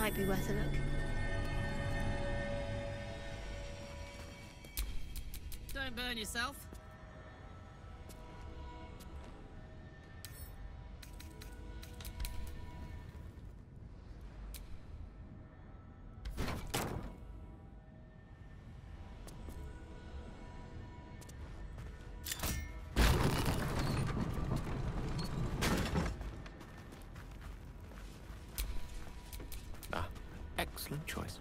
Might be worth a look. Don't burn yourself. Excellent choice.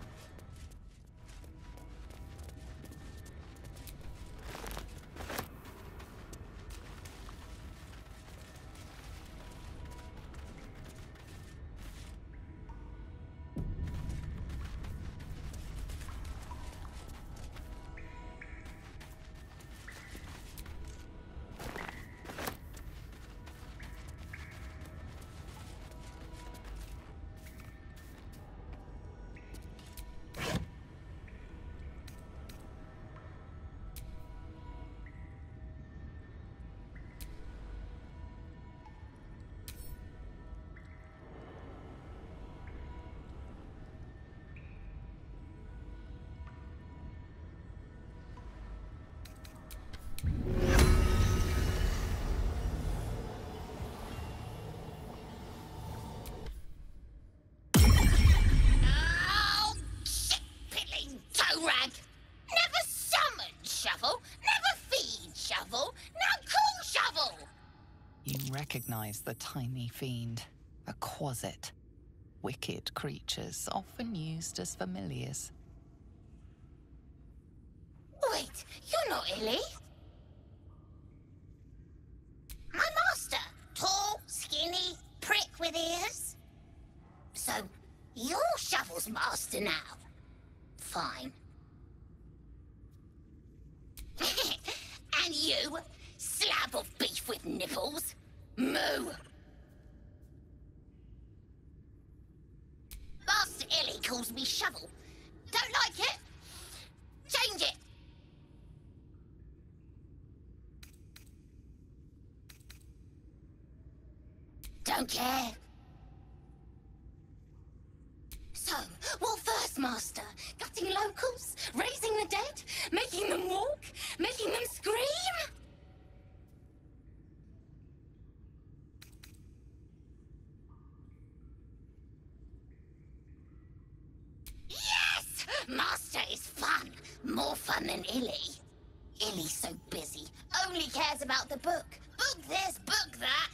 Recognize the tiny fiend, a Quasit. Wicked creatures often used as familiars. Wait, you're not Illy? My master. Tall, skinny, prick with ears. So, you're Shovel's master now. Fine. And you, slab of beef with nipples. Moo! Master Illy calls me Shovel. Don't like it? Change it! Don't care. So, what first, Master? Gutting locals? Raising the dead? Making them walk? Making them scream? Yes! Master is fun. More fun than Illy. Illy's so busy. Only cares about the book. Book this, book that.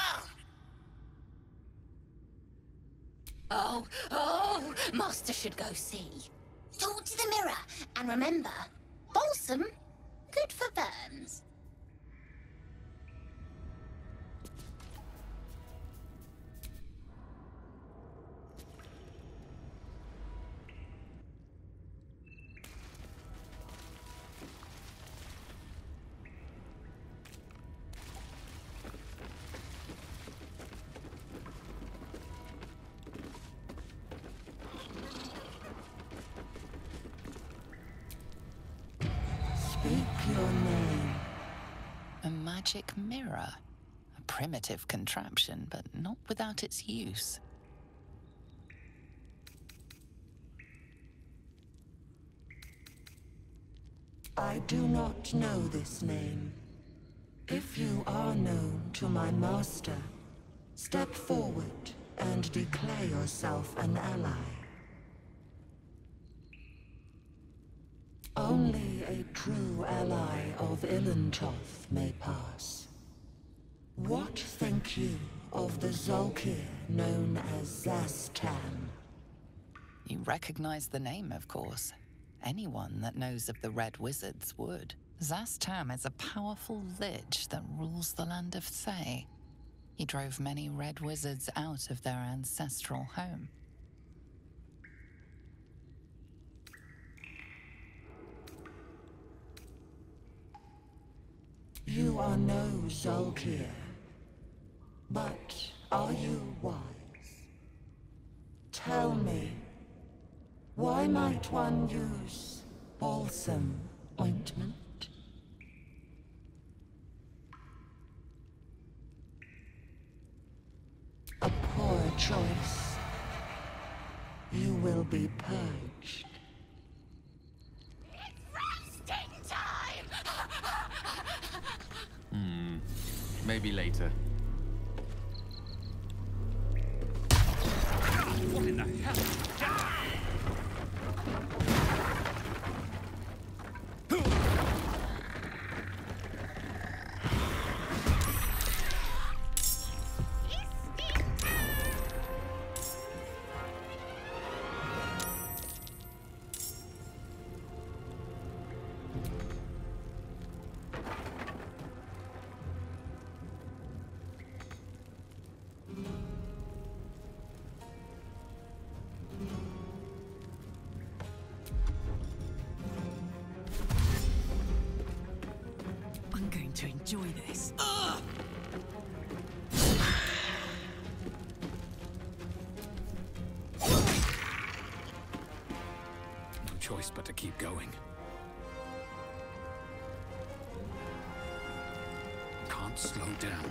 Oh, Master should go see. Talk to the mirror. And remember, balsam, good for burns. Your name. A magic mirror. A primitive contraption, but not without its use. I do not know this name. If you are known to my master, step forward and declare yourself an ally. Only a true ally of Ilintoth may pass. What think you of the Zolkir known as Zastan? You recognize the name, of course. Anyone that knows of the Red Wizards would. Zastam is a powerful lich that rules the land of Thay. He drove many Red Wizards out of their ancestral home. You are no Zolkir, but are you wise? Tell me, why might one use balsam ointment? A poor choice. be purged. It's roasting time! Maybe later. What in the hell? I'm going to enjoy this. No choice but to keep going. Can't slow down.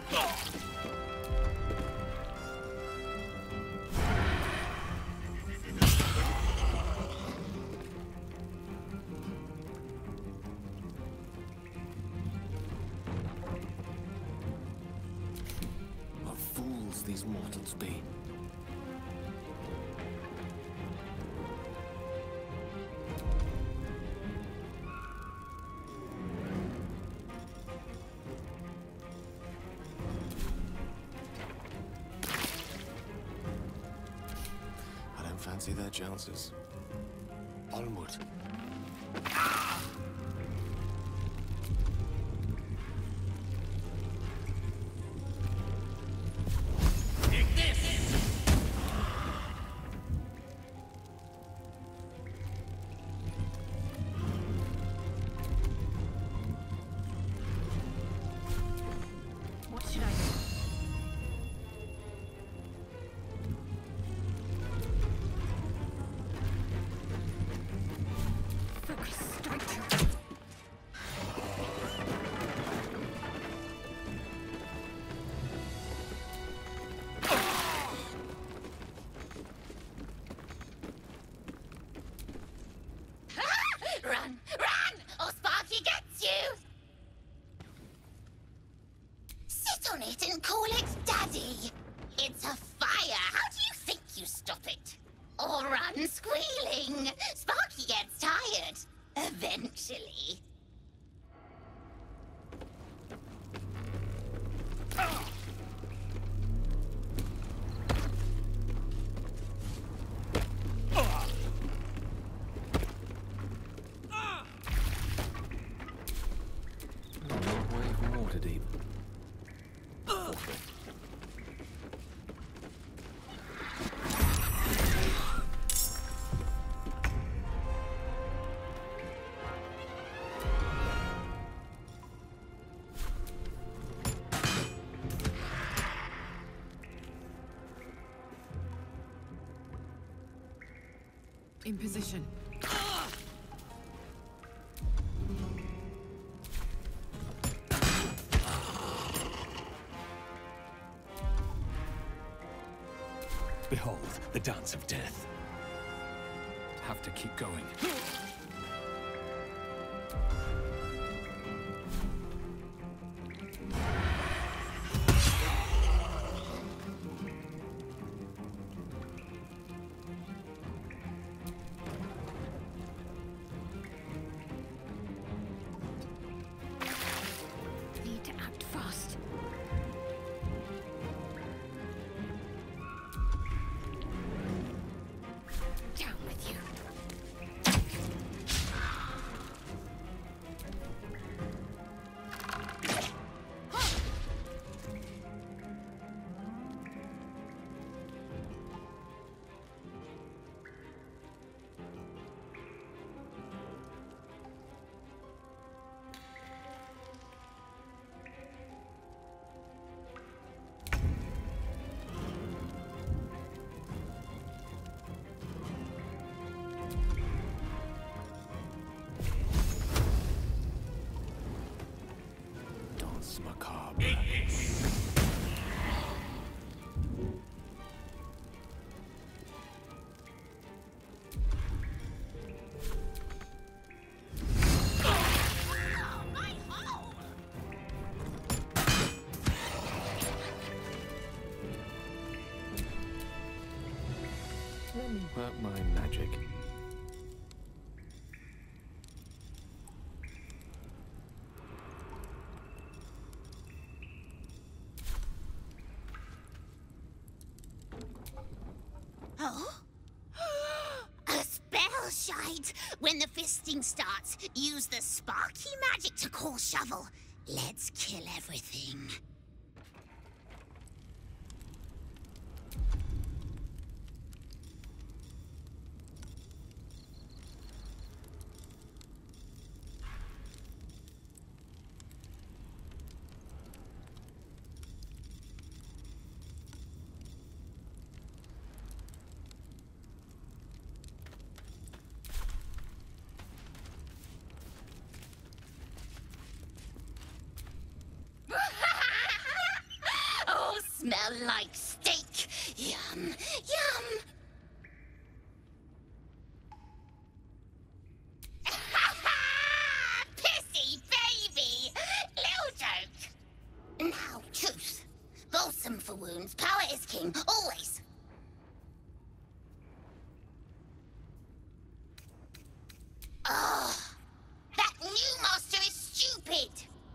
What fools these mortals be. I don't fancy their chances. Onward. What should I do? Focus, strike. Run! Run! Or Sparky gets you! Sit on it and call it Daddy. It's a fire. How do you think you stop it? Or run squealing. Sparky gets tired. Eventually. Way from Waterdeep. In position. Behold, the dance of death. Have to keep going. Need to act fast. Down with you. Danse macabre. Work my magic. Oh? A spell shite! When the fisting starts, use the sparky magic to call Shovel. Let's kill everything. Oh, smell like steak. Yum, yum. Pissy baby. Little joke. Now, truth. Balsam for wounds. Power is king. Always. Oh, that new master is stupid.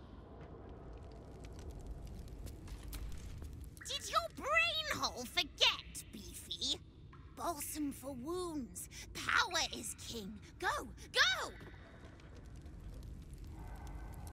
Did your brain hole forget, Beefy? Balsam for wounds. Power is king. Go, go!